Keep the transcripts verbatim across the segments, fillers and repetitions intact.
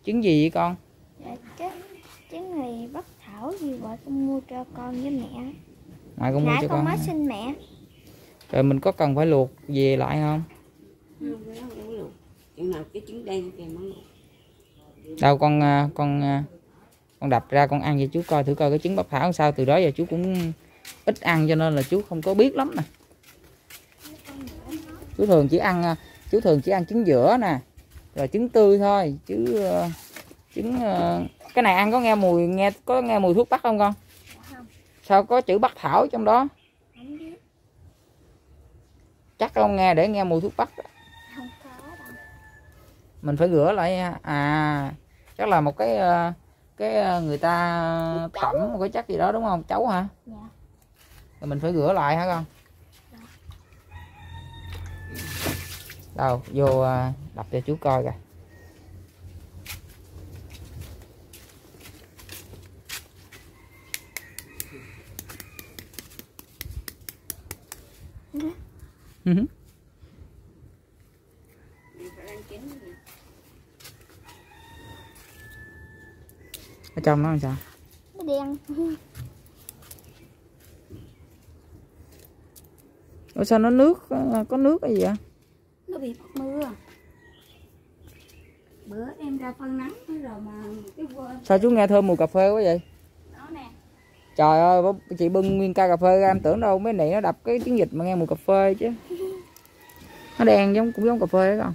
Trứng gì vậy con? Dạ, trứng, trứng này Bắc Thảo gì vậy con mua cho con với mẹ. Ngoại con mua Nãy cho con con. mới xin mẹ. Rồi mình có cần phải luộc về lại không? Không, cái đó không có luộc. Chừng nào cái trứng đen kìa mới luộc. Đâu con con con đập ra con ăn cho chú coi thử coi cái trứng Bắc Thảo sao. Từ đó giờ chú cũng ít ăn cho nên là chú không có biết lắm nè. Chú thường chỉ ăn chú thường chỉ ăn trứng giữa nè, rồi trứng tươi thôi chứ trứng cái này ăn có nghe mùi nghe có nghe mùi thuốc bắc không con? Không. Sao có chữ Bắc Thảo trong đó? Không biết. Chắc không nghe để nghe mùi thuốc bắc. Không có đâu. Mình phải rửa lại à, chắc là một cái cái người ta tẩm một cái chất gì đó đúng không cháu hả? Dạ. Rồi mình phải rửa lại hả con? Dạ. Đâu vô đập cho chú coi kìa. Ừ. Ở trong nó làm sao? Nó đen. Ủa sao nó nước có nước cái gì vậy? Nó bị mất mưa. Bữa em ra phân nắng rồi mà cái quên. Sao chú nghe thơm mùi cà phê quá vậy? Đó nè. Trời ơi, chị bưng nguyên ca cà phê ra em tưởng đâu mấy này nó đập cái chiến dịch mà nghe mùi cà phê chứ. Nó đen giống cũng giống cà phê đó con.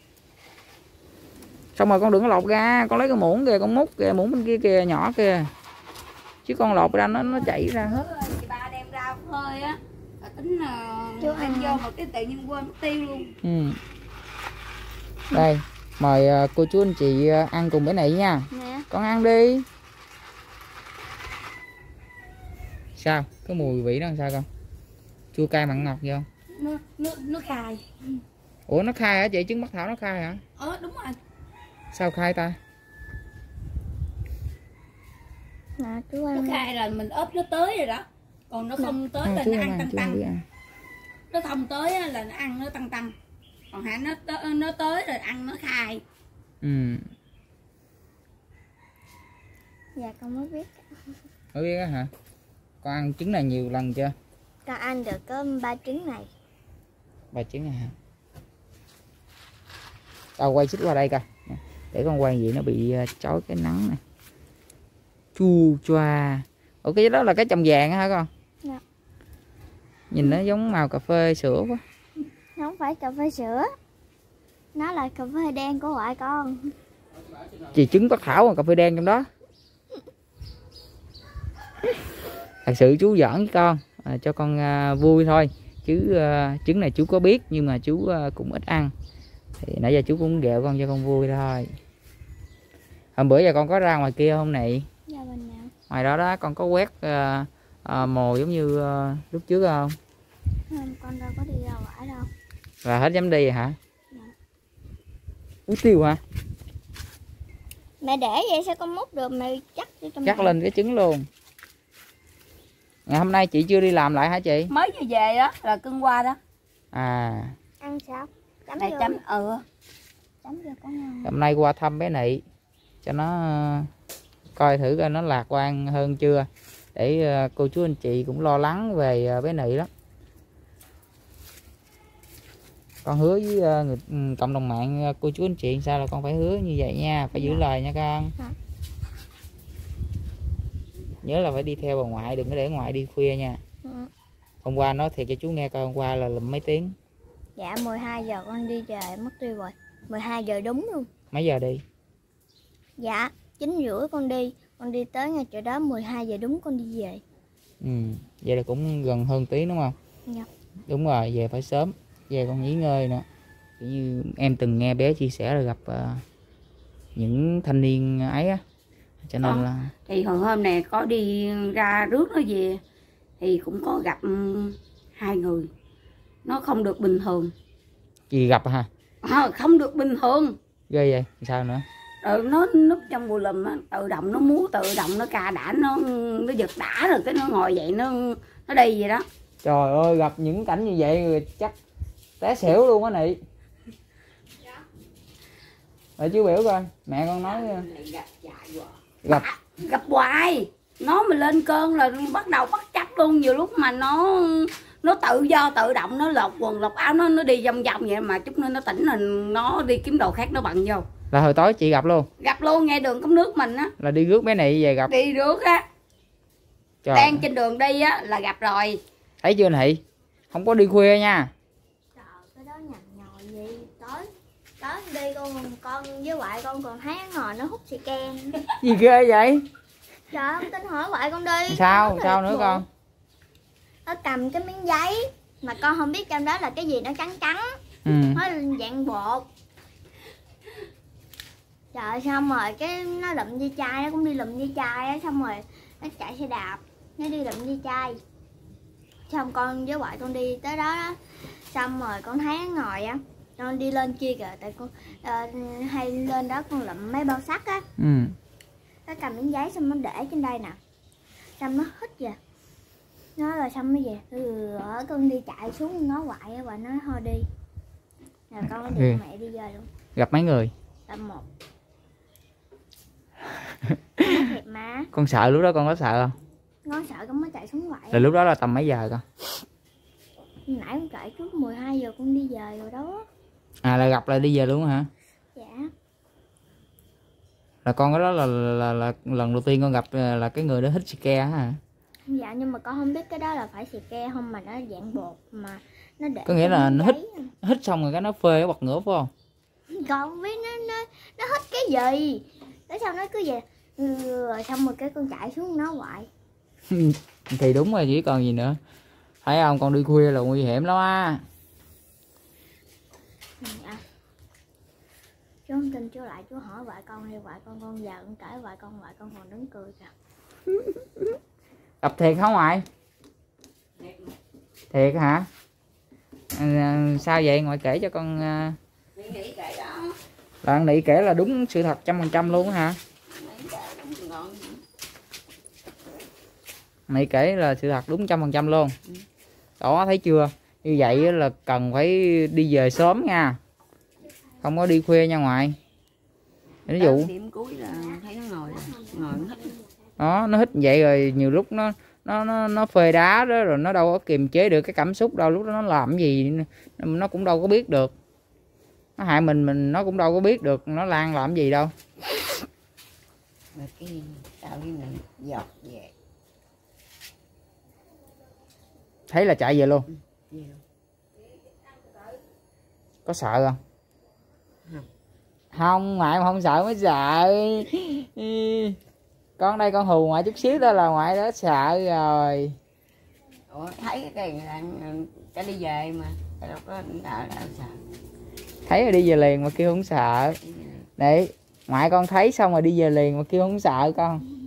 Xong rồi con đừng có lột ra, con lấy cái muỗng kìa, con múc kìa, muỗng bên kia kìa, nhỏ kìa. Chứ con lột ra nó nó chảy ra hết. Chị ba đem ra phơi á, tính là Chú ăn vô một cái tự nhiên quên mất tiêu luôn. Ừ. Đây, mời cô chú anh chị ăn cùng cái này nha. Nè. Con ăn đi. Sao? Cái mùi vị nó làm sao con? Chua cay mặn ngọt gì không? Nó nó nó khai. Ủa nó khai hả chị? Trứng Bắc Thảo nó khai hả? Ờ đúng rồi. Sao khai ta? Nè chú Nó ăn. khai là mình ốp nó tới rồi đó. Còn nó không tới là nó ăn tăng tăng. Nó không tới là nó ăn nó tăng tăng. Còn hả nó tới, nó tới rồi ăn nó khai. Ừ. Dạ con mới biết. Mới biết á hả? Con ăn trứng này nhiều lần chưa? Con ăn được có ba trứng này. Ba trứng này hả? Tao quay xích qua đây coi. Để con quay gì nó bị chói cái nắng này. Chua choa. Ủa cái đó là cái chồng vàng hả con? Dạ. Nhìn nó giống màu cà phê sữa quá. Nó không phải cà phê sữa. Nó là cà phê đen của ngoại con. Chị trứng Bắc Thảo và cà phê đen trong đó. Thật sự chú giỡn với con à, cho con à, vui thôi chứ à, trứng này chú có biết nhưng mà chú à, cũng ít ăn thì nãy giờ chú cũng ghẹo con cho con vui thôi. Hôm bữa giờ con có ra ngoài kia không này? Dạ bên nào? Ngoài đó đó con có quét à, à, mồi giống như à, lúc trước không? Không, con đâu có đi ra ngoài đâu. Là hết dám đi hả? Dạ. Ú tiêu hả? Mẹ để vậy sao con múc được, mẹ chắc vô trong Chắc này. lên cái trứng luôn. Ngày hôm nay chị chưa đi làm lại hả chị? Mới vừa về đó là cưng qua đó. À. Ăn sao? Chấm Này vô. chấm ừ. Chấm vô có ngon. Hôm nay qua thăm bé Nị cho nó coi thử coi nó lạc quan hơn chưa, để cô chú anh chị cũng lo lắng về bé Nị đó. Con hứa với người, cộng đồng mạng cô chú anh chị sao là con phải hứa như vậy nha, phải giữ lời nha con. Hả? Nhớ là phải đi theo bà ngoại, đừng có để ngoại đi khuya nha. Ừ. Hôm qua nói thiệt cho chú nghe coi, hôm qua là lùm mấy tiếng. Dạ mười hai giờ con đi về mất tiêu rồi. mười hai giờ đúng luôn. Mấy giờ đi? Dạ chín rưỡi con đi. Con đi tới ngay chỗ đó mười hai giờ đúng con đi về. Ừ, vậy là cũng gần hơn tí đúng không? Dạ. Đúng rồi, về phải sớm, về con nghỉ ngơi nữa. Kiểu như em từng nghe bé chia sẻ là gặp uh, những thanh niên ấy á, cho nên à, là thì hồi hôm này có đi ra rước nó về thì cũng có gặp um, hai người nó không được bình thường. gì gặp hả? À, không được bình thường. Ghê vậy, sao nữa? Rồi nó núp trong bù lùm á, tự động nó múa, tự động nó cà đã, nó nó giật đã rồi cái nó ngồi dậy nó nó đi vậy đó. Trời ơi, gặp những cảnh như vậy người chắc té xỉu luôn á Nị. Rồi chú biểu coi mẹ con nói gặp gặp hoài, nó mà lên cơn là bắt đầu bắt chấp luôn. Nhiều lúc mà nó nó tự do tự động nó lột quần lột áo, nó nó đi vòng vòng vậy mà chút nữa nó tỉnh rồi nó đi kiếm đồ khác nó bận vô. Là hồi tối chị gặp luôn? Gặp luôn, ngay đường cống nước mình á. Là đi rước bé Nị về gặp? Đi rước á. Trời. Đang trên đường đi á là gặp rồi. Thấy chưa Nị? Không có đi khuya nha. Trời, cái đó nhằn nhòi gì. Tối tối đi con con với ngoại con còn thấy nó ngồi nó hút xì ken. Gì ghê vậy? Trời, không tin hỏi ngoại con đi. Sao? Sao nữa con? Nó cầm cái miếng giấy mà con không biết trong đó là cái gì, nó trắng trắng. Ừ. Nó dạng bột. Trời, xong rồi cái nó lụm dây chai, nó cũng đi lụm dây chai á, xong rồi nó chạy xe đạp, nó đi lụm dây chai. Xong con với ngoại con đi tới đó đó, xong rồi con thấy nó ngồi á, con đi lên kia kìa, tại con uh, hay lên đó con lụm mấy bao sắt á. Ừ. Nó cầm miếng giấy xong nó để trên đây nè, xong nó hít kìa, nó rồi xong nó về. Ừ, ở con đi chạy xuống nó ngoại á, và nó thôi đi. Rồi con nó điện mẹ đi về luôn. Gặp mấy người? Tầm một. Nó thiệt mà. Con sợ lúc đó con có sợ không? Con sợ con mới chạy xuống ngoại. Là lúc đó là tầm mấy giờ con? Nãy con chạy trước mười hai giờ con đi về rồi đó. À là gặp là đi về luôn hả? Dạ. Là con cái đó là, là, là, là lần đầu tiên con gặp là cái người đó hít xì ke hả? Dạ, nhưng mà con không biết cái đó là phải xì ke không, mà nó dạng bột mà nó để. Có nghĩa là nó hít giấy. hít xong rồi cái nó phê nó bật ngửa phải không? Con không biết nó nó nó hít cái gì. Tới sau nó cứ về. Ừ, rồi xong rồi cái con chạy xuống nó ngoại. Thì đúng rồi chỉ còn gì nữa. Thấy không, con đi khuya là nguy hiểm lắm á. Dạ. Chú không tin chú lại chú hỏi vợ con hay vợ con con giờ con kể vợ con vợ con còn đứng cười kìa. Gặp thiệt hả ngoại? Thiệt hả? À, sao vậy ngoại kể cho con? Nghĩ kể đó. Là anh Nị kể là đúng sự thật trăm phần trăm luôn hả? Nị kể là sự thật đúng trăm phần trăm luôn. Đó thấy chưa? Như vậy là cần phải đi về sớm nha, không có đi khuya nha ngoại. Ví dụ điểm cuối là thấy nó ngồi ngồi nó hít. Đó, nó hít vậy rồi nhiều lúc nó nó nó nó phê đá đó, rồi nó đâu có kiềm chế được cái cảm xúc đâu, lúc đó nó làm gì nó cũng đâu có biết được. Nó hại mình mình nó cũng đâu có biết được nó Lan làm gì đâu. Mà cái tao cái này giọt về. Thấy là chạy về luôn. Ừ. Có sợ không? Không. Không, ngoại không sợ mới sợ. Con đây con hù ngoại chút xíu đó là ngoại đã sợ rồi. Ủa, thấy cái này là cái đi về mà đâu có sợ đâu sợ. Thấy rồi đi về liền mà kêu không sợ. Đấy, ngoại con thấy xong rồi đi về liền mà kêu không sợ con.